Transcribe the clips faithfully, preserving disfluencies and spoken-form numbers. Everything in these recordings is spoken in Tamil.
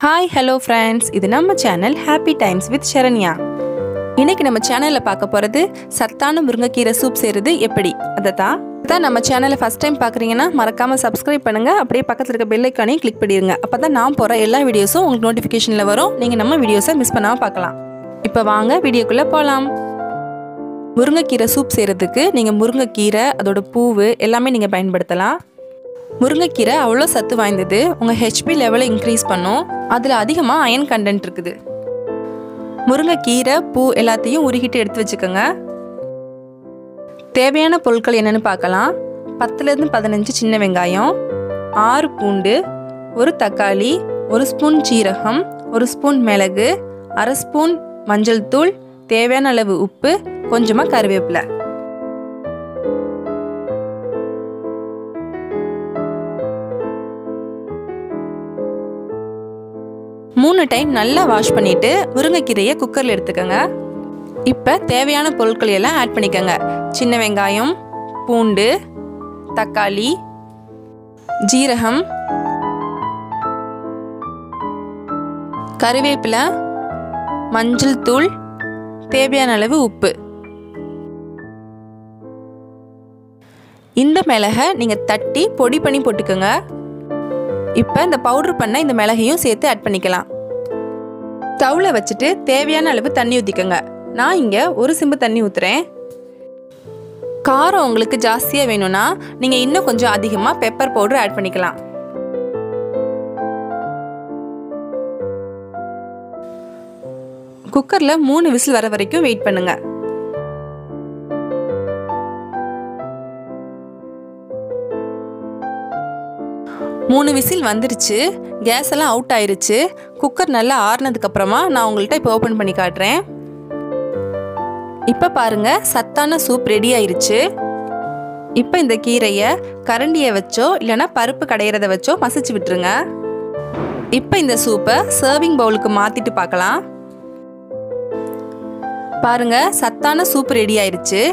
Hi, hello friends. இது நம்ம channel Happy Times with Sharanya. இன்னைக்கு நம்ம சேனல்ல பார்க்க போறது சத்தான முருங்கைக்கீரை சூப் செய்யறது எப்படி அததான். அதான் நம்ம சேனலை ஃபர்ஸ்ட் டைம் பார்க்கறீங்கன்னா மறக்காம Subscribe பண்ணுங்க. அப்படியே பக்கத்துல இருக்க பெல் ஐகானையும் கிளிக் பண்ணிடுங்க. அப்பதான் நான் போற எல்லா வீடியோஸும் உங்களுக்கு நோட்டிஃபிகேஷன்ல வரும். நீங்க நம்ம வீடியோஸை மிஸ் பண்ணாம பார்க்கலாம். இப்போ வாங்க வீடியோக்குள்ள போலாம். முருங்கைக்கீரை சூப் செய்யறதுக்கு நீங்க முருங்கைக்கீரை அதோட பூவு எல்லாமே நீங்க பயன்படுத்தலாம். முருங்கைக்கீரை அவ்வளோ சத்து வாய்ந்தது. உங்கள் ஹெச்பி லெவலை இன்க்ரீஸ் பண்ணும். அதில் அதிகமாக அயன் கண்டென்ட் இருக்குது. முருங்கைக்கீரை பூ எல்லாத்தையும் உருகிட்டு எடுத்து வச்சுக்கோங்க. தேவையான பொருட்கள் என்னென்னு பார்க்கலாம். பத்துலேருந்து பதினஞ்சு சின்ன வெங்காயம், ஆறு பூண்டு, ஒரு தக்காளி, ஒரு ஸ்பூன் சீரகம், ஒரு ஸ்பூன் மிளகு, அரை ஸ்பூன் மஞ்சள் தூள், தேவையான அளவு உப்பு, கொஞ்சமாக கருவேப்பிலை. மூணு டைம் நல்லா வாஷ் பண்ணிட்டு முருங்கைக்கீரையை குக்கரில் எடுத்துக்கோங்க. இப்போ தேவையான பொருட்கள் எல்லாம் ஆட் பண்ணிக்கோங்க. சின்ன வெங்காயம், பூண்டு, தக்காளி, ஜீரகம், கருவேப்பிலை, மஞ்சள் தூள், தேவையான அளவு உப்பு. இந்த மிளகை நீங்கள் தட்டி பொடி பண்ணி போட்டுக்கோங்க. இப்போ இந்த பவுடர் பண்ண இந்த மிளகையும் சேர்த்து ஆட் பண்ணிக்கலாம். ஸ்டவ்வில் வச்சுட்டு தேவையான அளவு தண்ணி ஊற்றிக்கோங்க. நான் இங்கே ஒரு சிம்பு தண்ணி ஊற்றுறேன். காரம் உங்களுக்கு ஜாஸ்தியாக வேணும்னா நீங்கள் இன்னும் கொஞ்சம் அதிகமாக பெப்பர் பவுடர் ஆட் பண்ணிக்கலாம். குக்கரில் மூணு விசில் வர வரைக்கும் வெயிட் பண்ணுங்க. மூணு விசில் வந்துருச்சு. கேஸ் எல்லாம் அவுட் ஆயிருச்சு. குக்கர் நல்லா ஆறுனதுக்கு அப்புறமா நான் உங்கள்கிட்ட இப்போ ஓப்பன் பண்ணி காட்டுறேன். இப்போ பாருங்க, சத்தான சூப் ரெடி ஆயிருச்சு. இப்போ இந்த கீரையை கரண்டியை வச்சோ இல்லைன்னா பருப்பு கடையிறத வச்சோ மசிச்சு விட்டுருங்க. இப்போ இந்த சூப்பை சர்விங் பவுலுக்கு மாத்திட்டு பார்க்கலாம். பாருங்க, சத்தான சூப் ரெடி ஆயிருச்சு.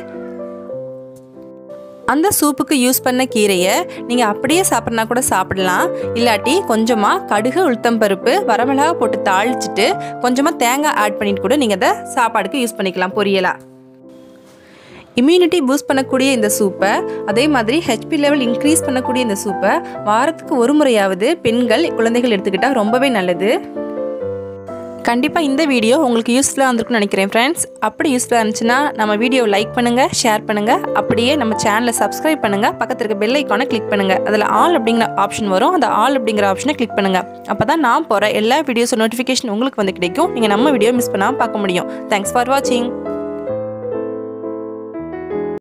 அந்த சூப்புக்கு யூஸ் பண்ண கீரையை நீங்கள் அப்படியே சாப்பிட்னா கூட சாப்பிடலாம். இல்லாட்டி கொஞ்சமாக கடுகு, உளுத்தம் பருப்பு, வரமிளகா போட்டு தாளிச்சிட்டு கொஞ்சமாக தேங்காய் ஆட் பண்ணிட்டு கூட நீங்கள் அதை சாப்பாடுக்கு யூஸ் பண்ணிக்கலாம் பொரியலாக. இம்யூனிட்டி பூஸ்ட் பண்ணக்கூடிய இந்த சூப்பை, அதே மாதிரி ஹெச்பி லெவல் இன்க்ரீஸ் பண்ணக்கூடிய இந்த சூப்பை வாரத்துக்கு ஒரு முறையாவது பெண்கள், குழந்தைகள் எடுத்துக்கிட்டால் ரொம்பவே நல்லது. கண்டிப்பாக இந்த வீடியோ உங்களுக்கு யூஸ்ஃபுல்லாக இருந்திருக்குன்னு நினைக்கிறேன் ஃப்ரெண்ட்ஸ். அப்படி யூஸ்ஃபுல்லாக இருந்துச்சுன்னா நம்ம வீடியோவை லைக் பண்ணுங்கள், ஷேர் பண்ணுங்கள். அப்படியே நம்ம சேனலை சப்ஸ்கிரைப் பண்ணுங்கள். பக்கத்தில் இருக்க பெல் ஐக்கானை கிளிக் பண்ணுங்கள். அதில் ஆல் அப்படிங்கிற ஆப்ஷன் வரும். அந்த ஆல் அப்படிங்கிற ஆப்ஷனை கிளிக் பண்ணுங்கள். அப்போ தான் நான் போகிற எல்லா வீடியோஸோட நோட்டிஃபிகேஷன் உங்களுக்கு வந்து கிடைக்கும். நீங்கள் நம்ம வீடியோ மிஸ் பண்ணாமல் பார்க்க முடியும். தேங்க்ஸ் ஃபார் வாட்சிங்.